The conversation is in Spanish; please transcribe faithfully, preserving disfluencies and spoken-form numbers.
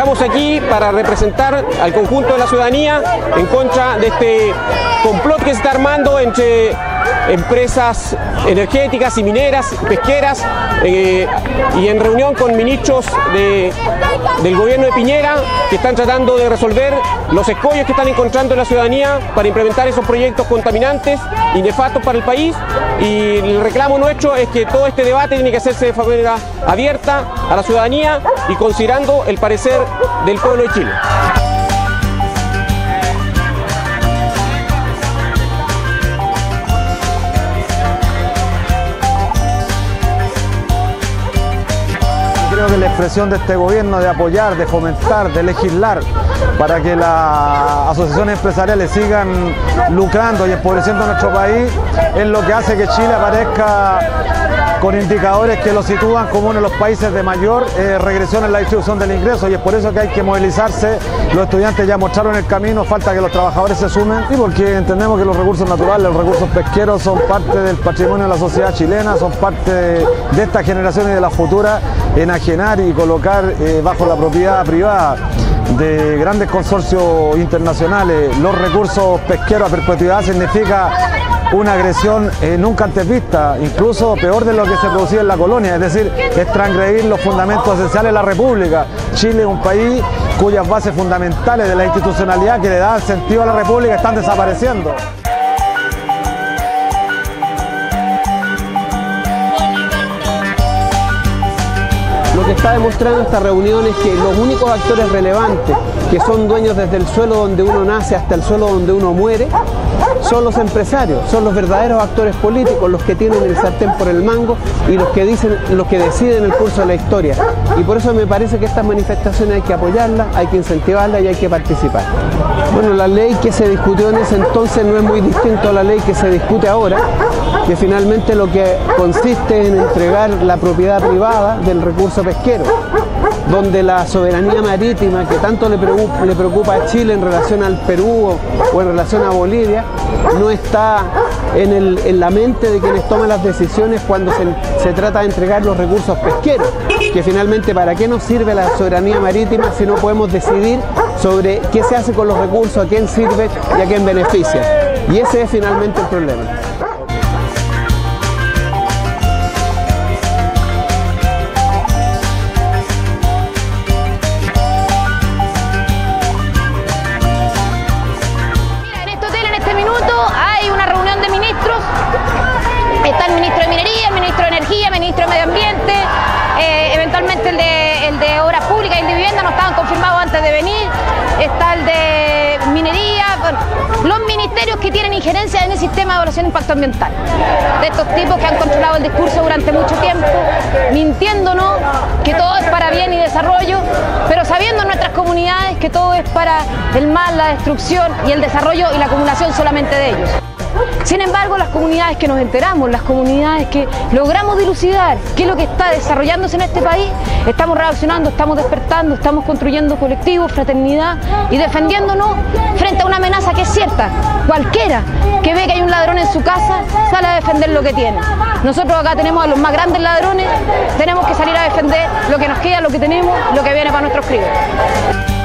Estamos aquí para representar al conjunto de la ciudadanía en contra de este complot que se está armando entre empresas energéticas y mineras, pesqueras, eh, y en reunión con ministros de, del gobierno de Piñera, que están tratando de resolver los escollos que están encontrando en la ciudadanía para implementar esos proyectos contaminantes y nefastos para el país. Y el reclamo nuestro es que todo este debate tiene que hacerse de manera abierta a la ciudadanía y considerando el parecer del pueblo de Chile. Creo que la expresión de este gobierno de apoyar, de fomentar, de legislar para que las asociaciones empresariales sigan lucrando y empobreciendo a nuestro país es lo que hace que Chile aparezca con indicadores que lo sitúan como uno de los países de mayor eh, regresión en la distribución del ingreso, y es por eso que hay que movilizarse. Los estudiantes ya mostraron el camino, falta que los trabajadores se sumen, y porque entendemos que los recursos naturales, los recursos pesqueros son parte del patrimonio de la sociedad chilena, son parte de, de esta generación y de la futura. Enajenar y colocar eh, bajo la propiedad privada de grandes consorcios internacionales los recursos pesqueros a perpetuidad significa una agresión eh, nunca antes vista, incluso peor de lo que se producía en la colonia, es decir, es transgredir los fundamentos esenciales de la República. Chile es un país cuyas bases fundamentales de la institucionalidad que le dan sentido a la República están desapareciendo. Lo que está demostrando esta reunión es que los únicos actores relevantes, que son dueños desde el suelo donde uno nace hasta el suelo donde uno muere, son los empresarios, son los verdaderos actores políticos, los que tienen el sartén por el mango y los que dicen, los que deciden el curso de la historia. Y por eso me parece que estas manifestaciones hay que apoyarlas, hay que incentivarlas y hay que participar. Bueno, la ley que se discutió en ese entonces no es muy distinto a la ley que se discute ahora, que finalmente lo que consiste en entregar la propiedad privada del recurso pesquero, donde la soberanía marítima que tanto le preocupa, le preocupa a Chile en relación al Perú o, o en relación a Bolivia, no está en, el, en la mente de quienes toman las decisiones cuando se, se trata de entregar los recursos pesqueros, que finalmente ¿para qué nos sirve la soberanía marítima si no podemos decidir sobre qué se hace con los recursos, a quién sirve y a quién beneficia? Y ese es finalmente el problema. Está el ministro de Minería, el ministro de Energía, el ministro de Medio Ambiente, eh, eventualmente el de, el de Obras Públicas y el de Vivienda no estaban confirmados antes de venir, está el de Minería, bueno, los ministerios que tienen injerencia en el sistema de evaluación de impacto ambiental, de estos tipos que han controlado el discurso durante mucho tiempo, mintiéndonos que todo es para bien y desarrollo, pero sabiendo en nuestras comunidades que todo es para el mal, la destrucción y el desarrollo y la acumulación solamente de ellos. Sin embargo, las comunidades que nos enteramos, las comunidades que logramos dilucidar qué es lo que está desarrollándose en este país, estamos reaccionando, estamos despertando, estamos construyendo colectivos, fraternidad y defendiéndonos frente a una amenaza que es cierta. Cualquiera que ve que hay un ladrón en su casa sale a defender lo que tiene. Nosotros acá tenemos a los más grandes ladrones, tenemos que salir a defender lo que nos queda, lo que tenemos, lo que viene para nuestros críos.